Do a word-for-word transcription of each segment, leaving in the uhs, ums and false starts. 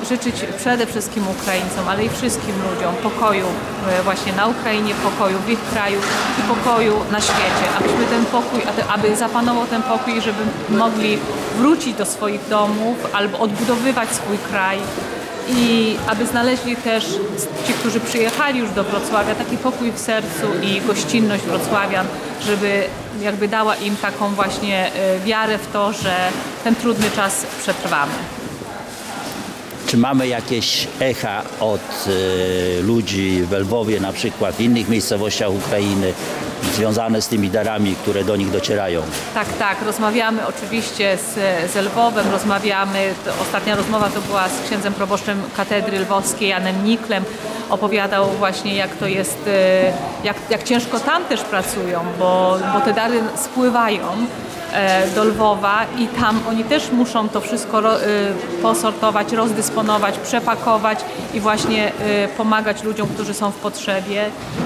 życzyć przede wszystkim Ukraińcom, ale i wszystkim ludziom pokoju właśnie na Ukrainie, pokoju w ich kraju i pokoju na świecie. Abyśmy ten pokój, aby zapanował ten pokój, żeby mogli wrócić do swoich domów albo odbudowywać swój kraj. I aby znaleźli też ci, którzy przyjechali już do Wrocławia, taki pokój w sercu i gościnność wrocławian, żeby jakby dała im taką właśnie wiarę w to, że ten trudny czas przetrwamy. Czy mamy jakieś echa od y, ludzi w Lwowie, na przykład w innych miejscowościach Ukrainy, związane z tymi darami, które do nich docierają? Tak, tak. Rozmawiamy oczywiście z, z Lwowem, rozmawiamy, to ostatnia rozmowa to była z księdzem proboszczem katedry lwowskiej, Janem Niklem. Opowiadał właśnie, jak to jest, jak, jak ciężko tam też pracują, bo, bo te dary spływają do Lwowa i tam oni też muszą to wszystko posortować, rozdysponować, przepakować i właśnie pomagać ludziom, którzy są w potrzebie.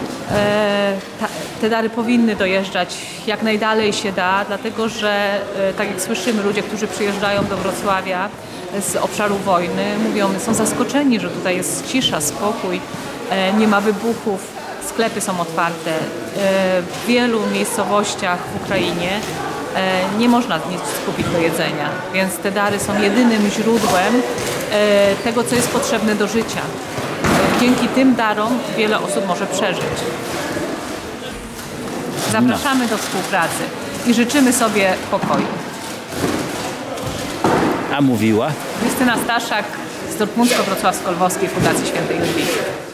Te dary powinny dojeżdżać jak najdalej się da, dlatego że tak jak słyszymy, ludzie, którzy przyjeżdżają do Wrocławia z obszaru wojny, mówią, są zaskoczeni, że tutaj jest cisza, spokój, nie ma wybuchów, sklepy są otwarte. W wielu miejscowościach w Ukrainie nie można nic skupić do jedzenia, więc te dary są jedynym źródłem tego, co jest potrzebne do życia. Dzięki tym darom wiele osób może przeżyć. Zapraszamy do współpracy i życzymy sobie pokoju. A mówiła? Justyna Staszak z Dortmundsko-Wrocławsko-Lwowskiej Fundacji Świętej Ludwiki.